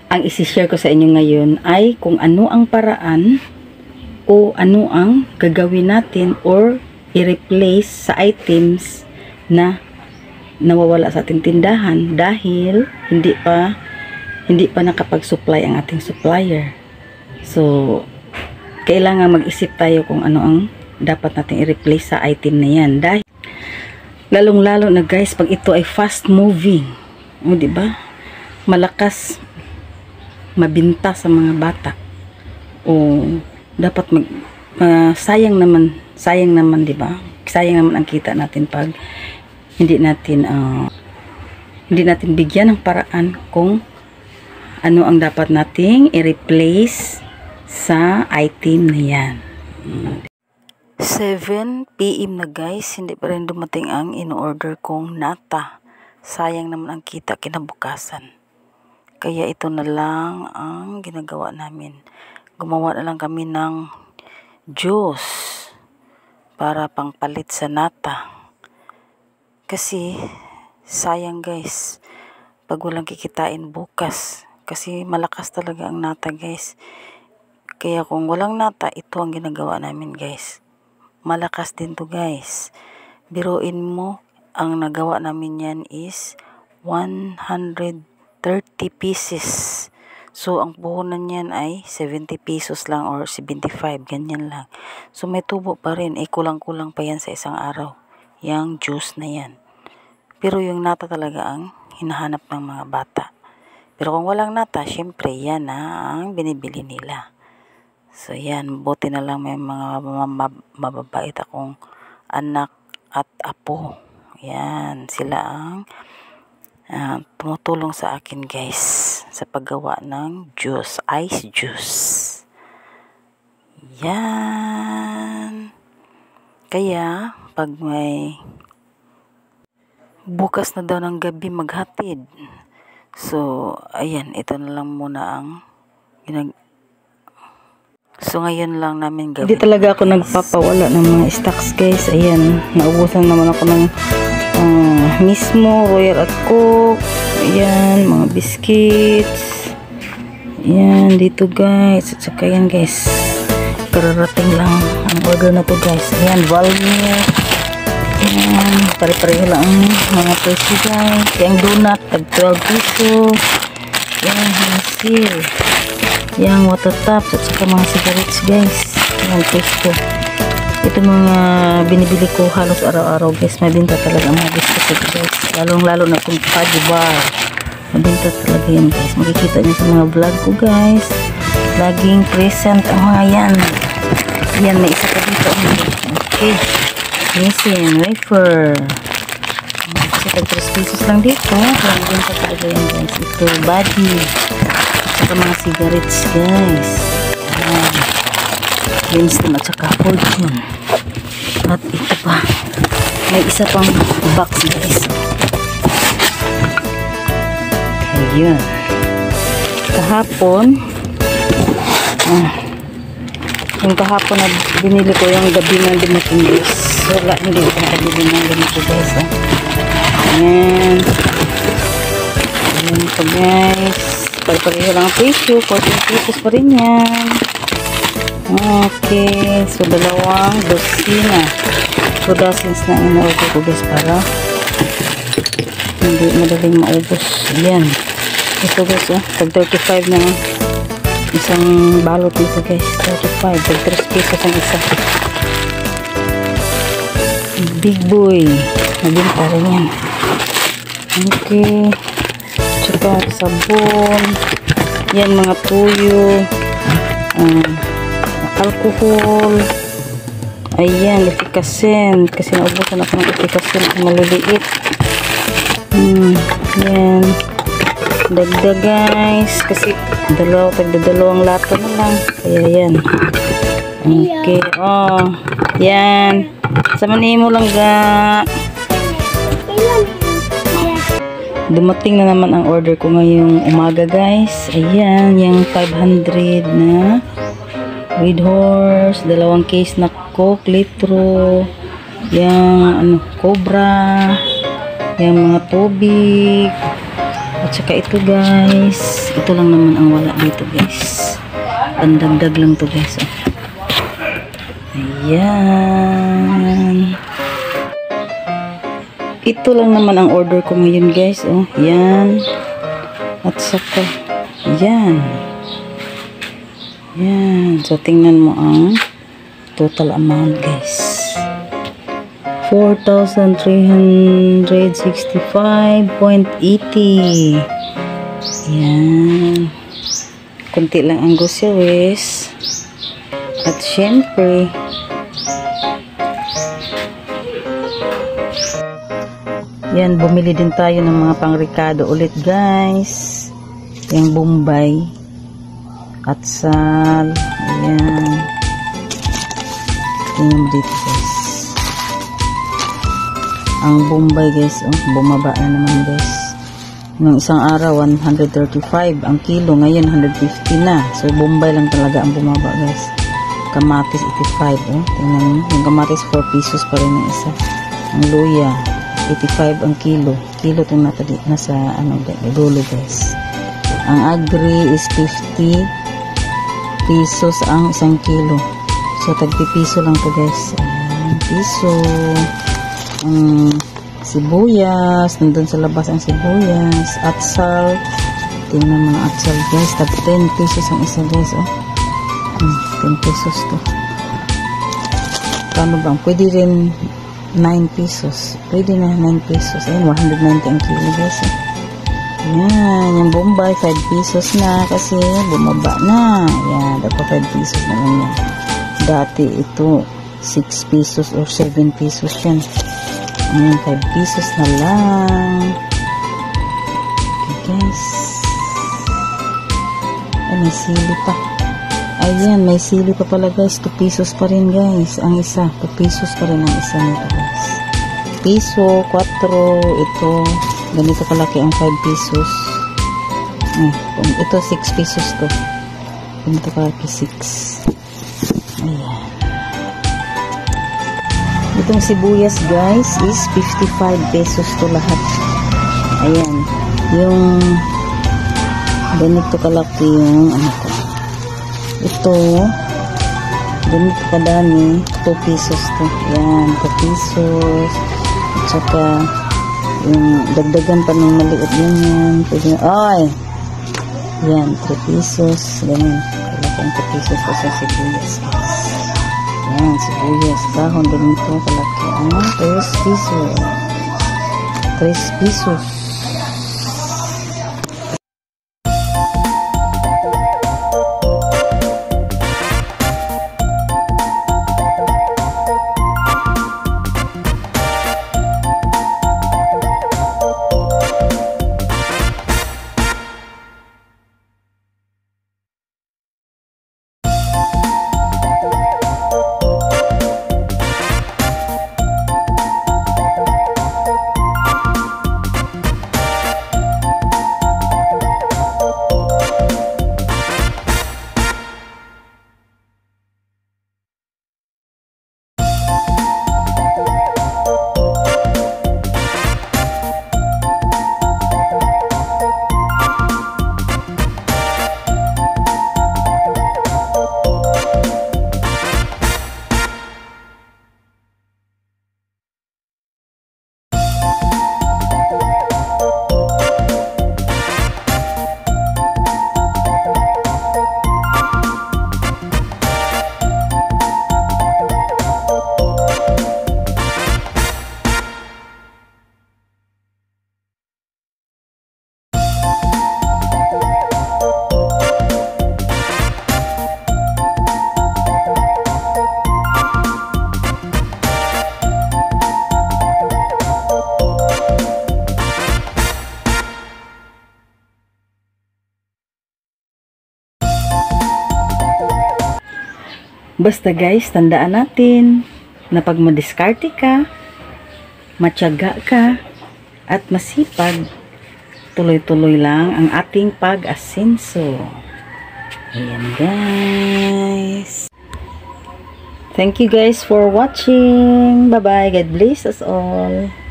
ang isi-share ko sa inyo ngayon ay kung ano ang paraan o ano ang gagawin natin or i-replace sa items na nawawala sa ating tindahan dahil hindi pa nakapag-supply ang ating supplier. So, kailangan mag-isip tayo kung ano ang dapat nating i-replace sa item na yan. Dahil, lalong-lalo na guys, pag ito ay fast moving, o diba? Malakas mabinta sa mga bata. O, dapat sayang naman, diba? Sayang naman ang kita natin pag hindi natin bigyan ng paraan kung ano ang dapat nating i-replace sa item na yan. 7 PM na guys, hindi pa rin dumating ang in-order kong nata. Sayang naman ang kita kinabukasan. Kaya ito na lang ang ginagawa namin. Gumawa na lang kami ng juice para pangpalit sa nata. Kasi sayang guys, pag walang kikitain bukas. Kasi malakas talaga ang nata guys. Kaya kung walang nata, ito ang ginagawa namin guys. Malakas din to guys. Biruin mo, ang nagawa namin yan is 130 pieces. So, ang puhunan yan ay 70 pesos lang or 75, ganyan lang. So, may tubo pa rin. Kulang-kulang pa yan sa isang araw. Yang juice na yan. Pero yung nata talaga ang hinahanap ng mga bata. Pero kung walang nata, syempre yan ang binibili nila. So, yan. Buti na lang may mga mababait akong anak at apo. Yan. Sila ang tumutulong sa akin guys sa paggawa ng juice, ice juice. Yan. Kaya pag may bukas na daw ng gabi maghatid. So ayan, ito na lang muna ang so ngayon lang namin gawin. Hindi talaga ako nagpapawala ng mga stocks guys. Ayan, naubusan naman ako ng mismo Royal at Coke. Ayan, mga biscuits. Ayan, dito guys. At saka yan guys, kararating lang ang order na to guys. Ayan, Valmir. Ayan, pare-pareho lang ang mga presyo guys. Yung donut, tag 12 peso. Ayan, hasil. Yang water tops at saka mga cigarettes guys. Ayan, pesto. Ito mga binibili ko halos araw-araw guys. Mabinta talaga ang mga biscuits guys. Lalong-lalo na itong fudge bar. Mabinta talaga yan guys. Makikita niyo sa mga vlog ko guys. Laging present ang mga yan. Yan, may isa pa dito. Okay. Missing wafer. Kasi tag 3 pesos lang dito. Mabinta talaga yan guys. Ito, body. At saka mga cigarettes guys. Ayan. Winston at saka Fortune. At ito pa, may isa pang box guys. Ayun. Kahapon yung kahapon na binili ko yung gabi ng dumating guys. Wala, hindi ko nakabili ng ganito guys. Ayan. Ayan ito guys. Pagpareho lang presyo, 14 pesos pa rin yan. Okay, so dalawang dosina. 2 dozens na in-order ko guys para hindi madaling maubos. Ayan. Ito guys, tag 35 na isang balot nito guys. 35, tag 3 pesos ang isa. Big boy. Nabinta rin yan. Okay. Tsaka sabon. Yan, mga tuyo. Alcohol. Ayan, efficacy. Kasi naubusan ako ng efficacy na maliliit. Ayan. Dagdag guys. Kasi tagdadalawang lata na lang. Kaya yan. Okay. Oh. Yan. Sama niyo mo lang ga. Dumating na naman ang order ko ngayong umaga guys. Ayan, yung 500 na Red Horse, 2 case na Coke, litro, yung Cobra, yung mga tubig, At saka ito guys, ito lang naman ang wala dito guys. Pandagdag lang to guys. Ayan. Ito lang naman ang order ko ngayon guys. Oh, yan. At saka, yan. Yan. So, tingnan mo ang total amount guys. 4,365.80. Yan. Kunti lang ang groceries. At syempre, yan, bumili din tayo ng mga pang-ricado ulit guys. Yung Bombay. Atsal. Ayan. Tingnan mo dito guys. Ang Bombay guys, oh, bumaba na naman guys. Nung isang araw 135 ang kilo, ngayon 150 na. So Bombay lang talaga ang bumaba guys. Kamatis 85, oh. Tingnan mo, yung kamatis 4 pesos pa rin ang isa. Ang luya 85 ang kilo. Kilo itong nasa ano, dulo guys. Ang agri is 50 pesos ang isang kilo. So tagpi-piso lang to guys. Ayan, piso. Sibuyas, nandun sa labas ang sibuyas. Atsal, tingnan mo ng atsal guys, tag 10 pesos ang isa guys. Oh, 10 pesos to. Paano bang pwede rin 9 pesos, pwede na 9 pesos. Ayan, 190 ang kilo guys. Ayan, yung Bombay 5 pesos na kasi bumaba na. Ayan, dapat 5 pesos na lang yan. Dati ito 6 pesos or 7 pesos yan. Ayan, 5 pesos na lang. Okay guys. Ay, may sili pa. Ayan, may sili pa pala guys. 2 pesos pa rin guys. Ang isa, 2 pesos pa rin ang isa nito guys. Piso, 4. Ito, ganito kalaki ang 5 pesos. Ito, 6 pesos to. Ganito kalaki, 6. Ayan. Itong sibuyas guys is 55 pesos to lahat. Ayan. Yung ganito kalaki yung ano ko. Ito, ganito kadami, 2 pesos to. Ayan, 2 pesos. At saka, yung dagdagan pa ng maliit yan. Pwede na, ay! Ayan, 3 pesos. Ganyan. Kalaki ang 2 pesos ko sa sibuyas guys. Ayan, sibuyas. Kahon ganito kalaki. 3 pesos. 3 pesos. Basta guys, tandaan natin na pag madiskarte ka, matyaga ka, at masipag, tuloy-tuloy lang ang ating pag-asenso. Ayan guys. Thank you guys for watching. Bye-bye. God bless us all.